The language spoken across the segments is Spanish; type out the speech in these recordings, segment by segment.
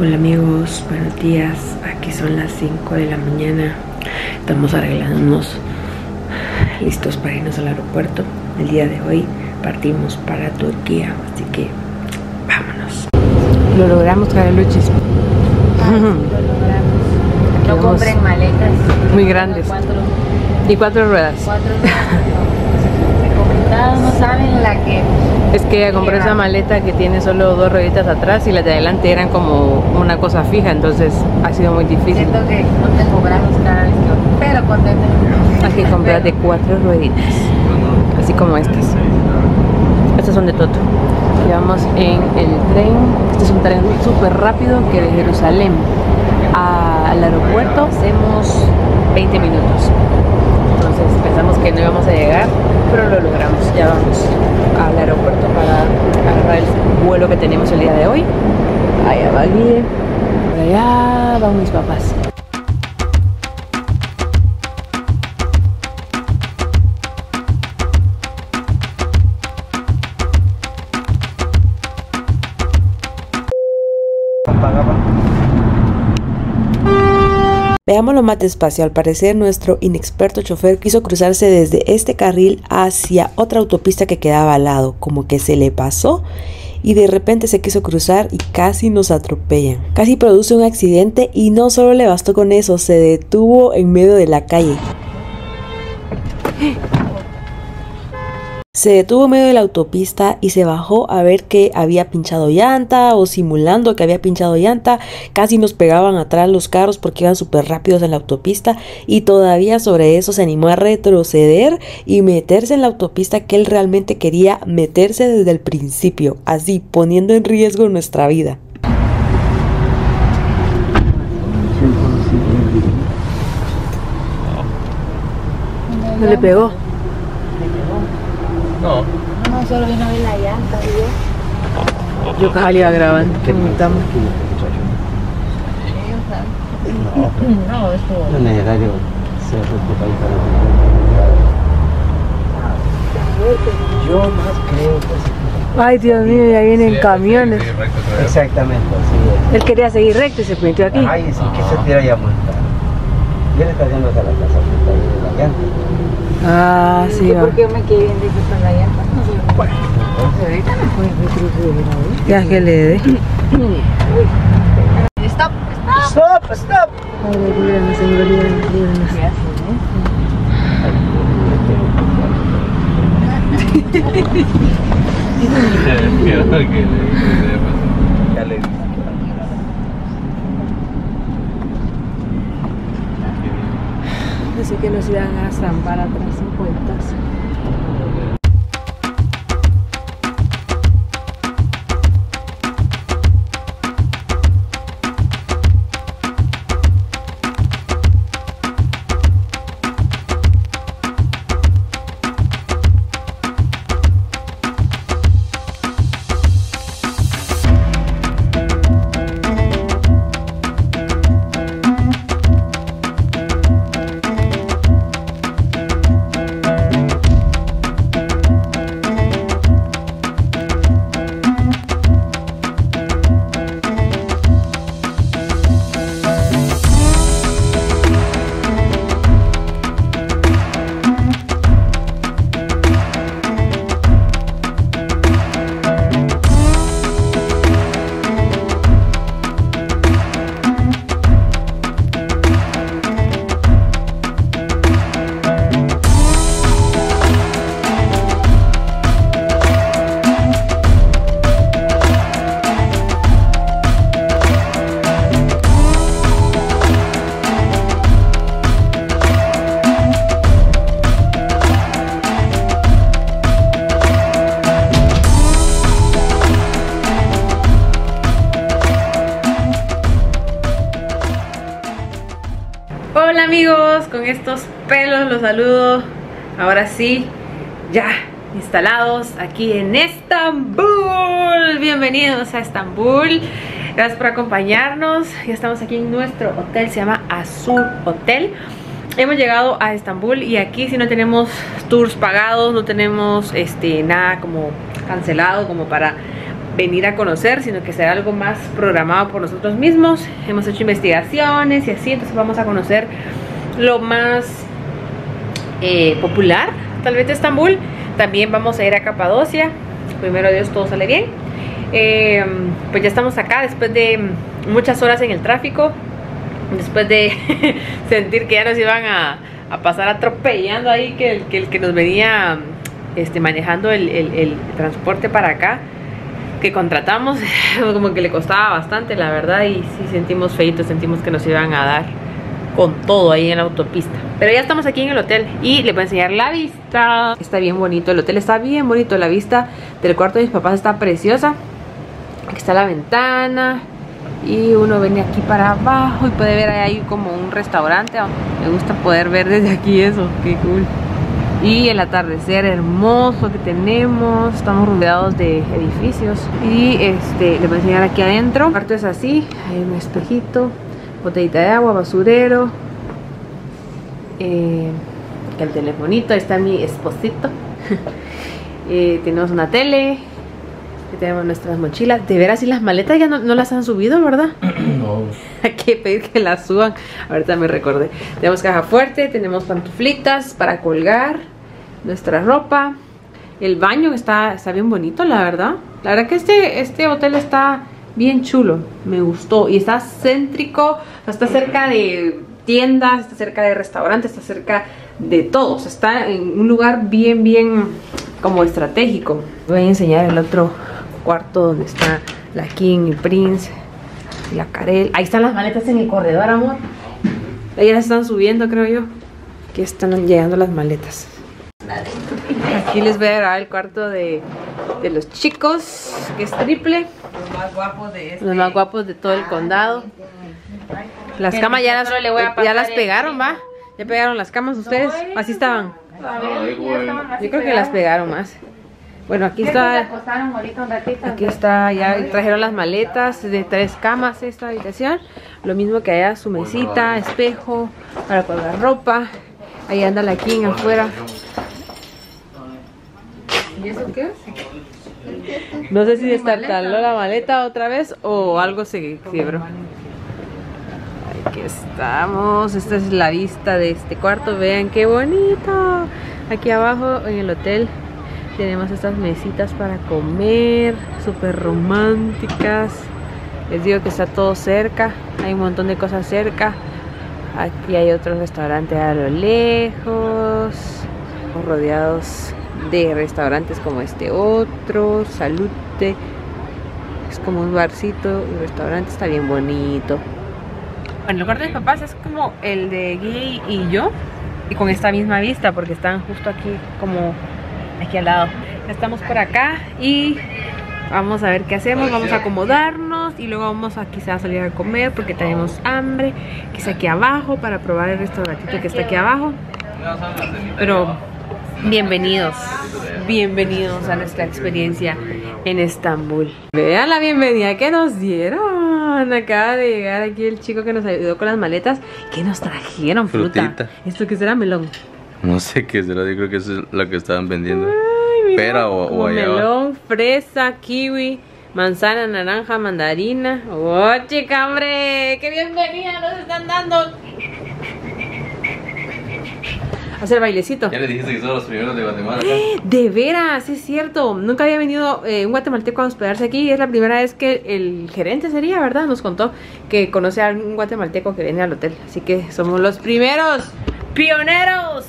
Hola amigos, buenos días. Aquí son las 5 de la mañana. Estamos arreglándonos, listos para irnos al aeropuerto. El día de hoy partimos para Turquía, así que vámonos. Lo logramos, Caraluchis. Lo logramos. No compren maletas muy grandes y 4 ruedas. 4 ruedas. Recomendados, no saben la que... Es que ella compró esa maleta que tiene solo 2 rueditas atrás y las de adelante eran como una cosa fija, entonces ha sido muy difícil. Siento que no tengo brazos cada vez que... Pero contenta. Hay que comprar de 4 rueditas, así como estas. Estas son de Toto. Y vamos en el tren. Este es un tren súper rápido que de Jerusalén al aeropuerto hacemos 20 minutos. Entonces pensamos que no íbamos a llegar, pero lo logramos. Ya vamos al aeropuerto para agarrar el vuelo que tenemos el día de hoy. Allá va Guille. Por allá van mis papás. Veámoslo más despacio. Al parecer nuestro inexperto chofer quiso cruzarse desde este carril hacia otra autopista que quedaba al lado, como que se le pasó y de repente se quiso cruzar y casi nos atropellan. Casi produce un accidente y no solo le bastó con eso, se detuvo en medio de la calle. Se detuvo en medio de la autopista y se bajó a ver que había pinchado llanta o simulando que había pinchado llanta. Casi nos pegaban atrás los carros porque iban súper rápidos en la autopista y todavía sobre eso se animó a retroceder y meterse en la autopista que él realmente quería meterse desde el principio, así poniendo en riesgo nuestra vida. ¿No le pegó? No, solo vino a ver la llanta, Yo casi le iba grabando. No, esto... No es necesario ser responsable. Yo más creo que... Ay, Dios mío, ya vienen camiones. Exactamente, así Él quería seguir recto y se metió aquí. Ay, sí, que se tira ya muerta. Y él está yendo hasta la casa, está viendo la llanta. Ah, sí, va. ¿Por qué me quedé bien de que con la llanta? No sé. Bueno, entonces Ahorita no puedes retroceder. Ya que le dé. Stop, stop. ¡Stop! ¡Stop! Ay, líbranos, Señor, líbranos, líbranos. ¿Qué haces, Ya le dije. Así que nos iban a zampar atrás en puertas. Hola amigos, con estos pelos los saludo. Ahora sí, ya instalados aquí en Estambul. Bienvenidos a Estambul. Gracias por acompañarnos. Ya estamos aquí en nuestro hotel, se llama Azur Hotel. Hemos llegado a Estambul y aquí sí no tenemos tours pagados, no tenemos nada como cancelado como para venir a conocer, sino que será algo más programado por nosotros mismos. Hemos hecho investigaciones y así, entonces vamos a conocer lo más popular, tal vez de Estambul. También vamos a ir a Capadocia, primero Dios todo sale bien. Pues ya estamos acá después de muchas horas en el tráfico, después de sentir que ya nos iban a pasar atropellando ahí, que el que nos venía manejando el transporte para acá, que contratamos, como que le costaba bastante, la verdad, y sí sentimos feíto, sentimos que nos iban a dar con todo ahí en la autopista. Pero ya estamos aquí en el hotel y les voy a enseñar la vista. Está bien bonito, el hotel está bien bonito, la vista del cuarto de mis papás está preciosa. Aquí está la ventana y uno viene aquí para abajo y puede ver ahí como un restaurante. Me gusta poder ver desde aquí eso, qué cool. Y el atardecer hermoso que tenemos. Estamos rodeados de edificios. Y les voy a enseñar aquí adentro. El cuarto es así, hay un espejito, botellita de agua, basurero, el telefonito, ahí está mi esposito. Tenemos una tele. Tenemos nuestras mochilas. De veras, si las maletas ya no las han subido, ¿verdad? No. Hay que pedir que las suban. Ahorita me recordé. Tenemos caja fuerte, tenemos pantuflitas para colgar nuestra ropa. El baño está bien bonito, la verdad. La verdad que este hotel está bien chulo. Me gustó. Y está céntrico. Está cerca de tiendas, está cerca de restaurantes, está cerca de todos. Está en un lugar bien como estratégico. Voy a enseñar el otro cuarto donde está la King y Prince y la Karel. Ahí están las maletas en el corredor, amor. Ellas están subiendo, creo yo. Aquí están llegando las maletas. Aquí les voy a grabar el cuarto de los chicos, que es triple. Los más guapos de todo el condado. Las camas ya las pegaron, ¿va? Ya pegaron las camas ustedes. Así estaban. Yo creo que las pegaron más. Bueno, aquí está. Aquí está, ya trajeron las maletas de 3 camas esta habitación. Lo mismo que allá, su mesita, espejo para colgar ropa. Ahí anda la King afuera. ¿Y eso qué? No sé si destartaló la maleta otra vez o algo se quebró. Aquí estamos. Esta es la vista de este cuarto. Vean qué bonito. Aquí abajo en el hotel tenemos estas mesitas para comer, súper románticas. Les digo que está todo cerca, hay un montón de cosas cerca. Aquí hay otro restaurante a lo lejos, rodeados de restaurantes como este otro, Salute. Es como un barcito y restaurante, está bien bonito. Bueno, el cuarto de mis papás es como el de Guille y yo, y con esta misma vista porque están justo aquí, como aquí al lado. Ya estamos por acá y vamos a ver qué hacemos. Vamos a acomodarnos y luego vamos a quizás salir a comer porque tenemos hambre, que está aquí abajo, para probar el restaurantito que está aquí abajo. Pero bienvenidos a nuestra experiencia en Estambul. Vean la bienvenida que nos dieron. Acaba de llegar aquí el chico que nos ayudó con las maletas. ¿Qué nos trajeron? Frutita. ¿Esto qué será? Melón. No sé qué será, yo creo que eso es lo que estaban vendiendo. Ay, pera o guayaba. Melón, fresa, kiwi, manzana, naranja, mandarina. ¡Oh, chica, hombre! ¡Qué bienvenida nos están dando! Hacer bailecito. Ya le dijiste que son los primeros de Guatemala acá. De veras, es cierto. Nunca había venido un guatemalteco a hospedarse aquí. Es la primera vez que el gerente sería, ¿verdad? Nos contó que conoce a un guatemalteco que viene al hotel. Así que somos los primeros pioneros.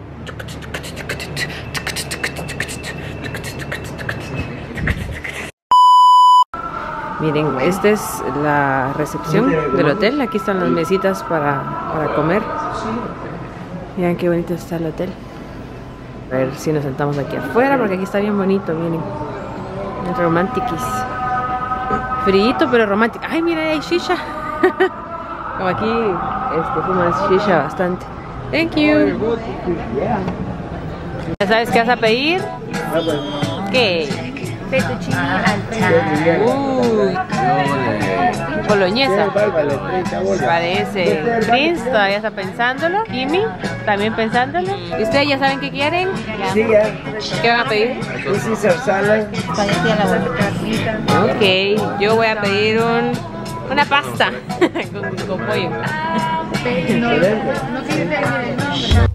Miren, esta es la recepción del hotel. Aquí están las mesitas para comer. Miren qué bonito está el hotel. A ver si nos sentamos aquí afuera, porque aquí está bien bonito, miren. Romantiquis. Fríito, pero romántico. Ay, miren, hay shisha. Como aquí fumas shisha bastante. Thank you. ¿Ya sabes qué vas a pedir? ¿Qué? fettuccine al Uy, boloñesa. Parece. Prince todavía está pensándolo. Kimi también pensándolo. ¿Y ustedes ya saben qué quieren? Sí, ya. ¿Qué van a pedir? This is our salad. espagueti a la vuelta. Ok, yo voy a pedir una pasta con pollo. No quiere decir el nombre.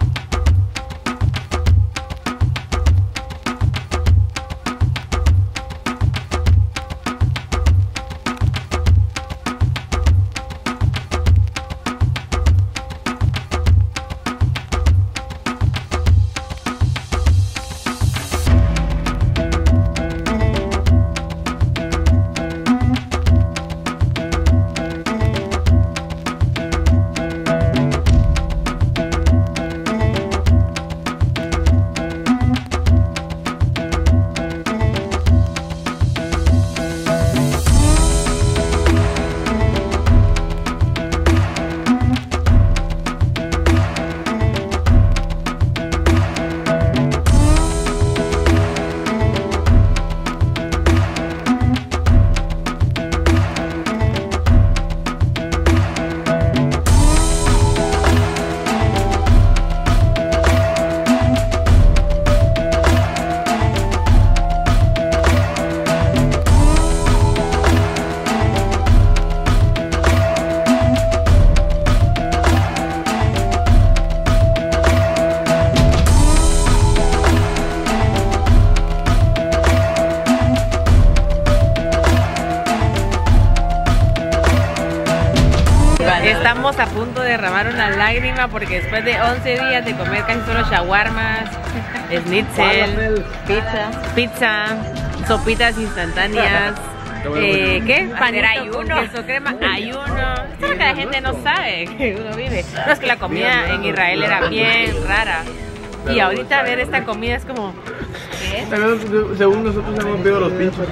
Estamos a punto de derramar una lágrima porque después de 11 días de comer casi solo shawarmas, schnitzel, pizza, sopitas instantáneas, ¿qué? Panito con queso crema, ayuno. Esto es lo que la gente no sabe que uno vive. No, es que la comida en Israel era bien rara. Y ahorita ver esta comida es como... ¿qué? Según nosotros hemos visto los pinchos.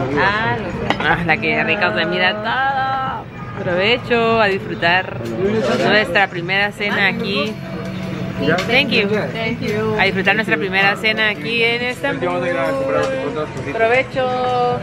La que rica se mira todo. Provecho, a disfrutar nuestra primera cena aquí. Thank you. A disfrutar nuestra primera cena aquí en Estambul. Provecho.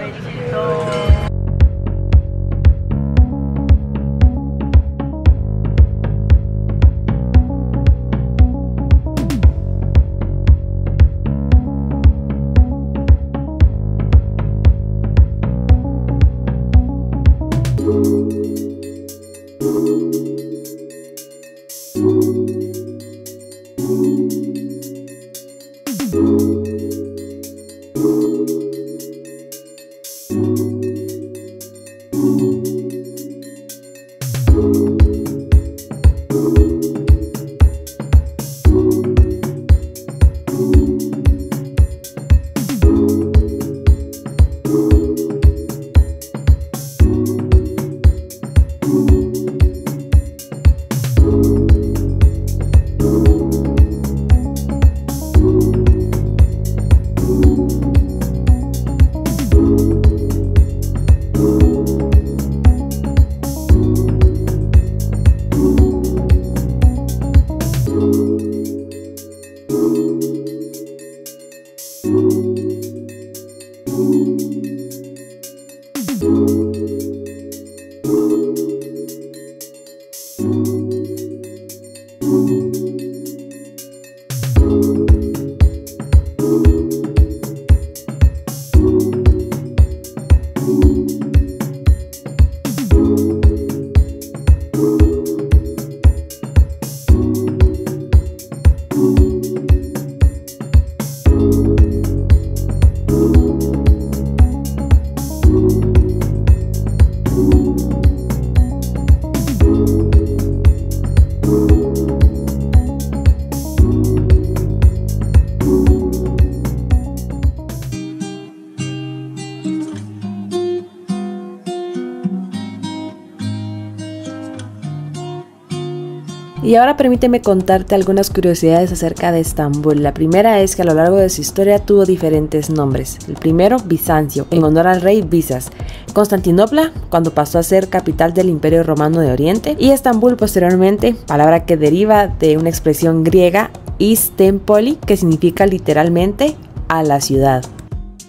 Y ahora permíteme contarte algunas curiosidades acerca de Estambul. La primera es que a lo largo de su historia tuvo diferentes nombres. El primero, Bizancio, en honor al rey Bizas. Constantinopla, cuando pasó a ser capital del Imperio Romano de Oriente. Y Estambul posteriormente, palabra que deriva de una expresión griega, Istempoli, que significa literalmente a la ciudad.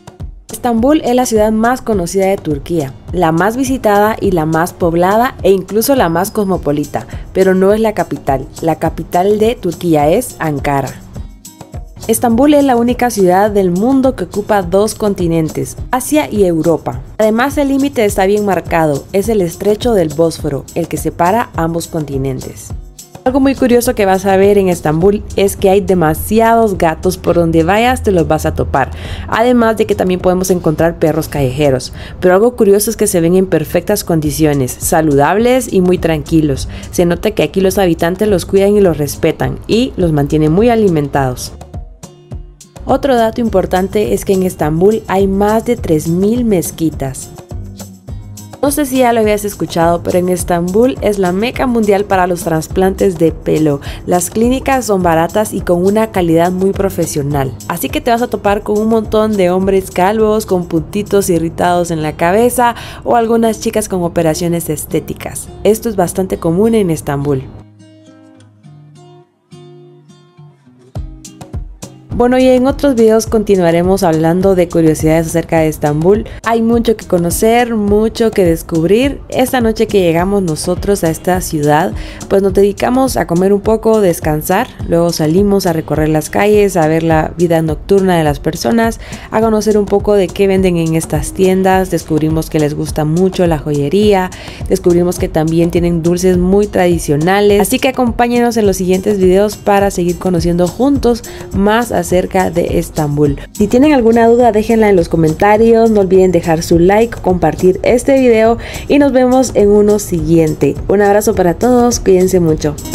Estambul es la ciudad más conocida de Turquía, la más visitada y la más poblada e incluso la más cosmopolita, pero no es la capital. La capital de Turquía es Ankara. Estambul es la única ciudad del mundo que ocupa dos continentes, Asia y Europa. Además, el límite está bien marcado, es el estrecho del Bósforo, el que separa ambos continentes. Algo muy curioso que vas a ver en Estambul es que hay demasiados gatos, por donde vayas te los vas a topar, además de que también podemos encontrar perros callejeros, pero algo curioso es que se ven en perfectas condiciones, saludables y muy tranquilos. Se nota que aquí los habitantes los cuidan y los respetan y los mantienen muy alimentados. Otro dato importante es que en Estambul hay más de 3000 mezquitas. No sé si ya lo habías escuchado, pero en Estambul es la meca mundial para los trasplantes de pelo. Las clínicas son baratas y con una calidad muy profesional. Así que te vas a topar con un montón de hombres calvos, con puntitos irritados en la cabeza o algunas chicas con operaciones estéticas. Esto es bastante común en Estambul. Bueno, y en otros videos continuaremos hablando de curiosidades acerca de Estambul. Hay mucho que conocer, mucho que descubrir. Esta noche que llegamos nosotros a esta ciudad, pues nos dedicamos a comer un poco, descansar. Luego salimos a recorrer las calles, a ver la vida nocturna de las personas, a conocer un poco de qué venden en estas tiendas. Descubrimos que les gusta mucho la joyería, descubrimos que también tienen dulces muy tradicionales. Así que acompáñenos en los siguientes videos para seguir conociendo juntos más acerca de Estambul. Si tienen alguna duda, déjenla en los comentarios, no olviden dejar su like, compartir este video y nos vemos en uno siguiente. Un abrazo para todos, cuídense mucho.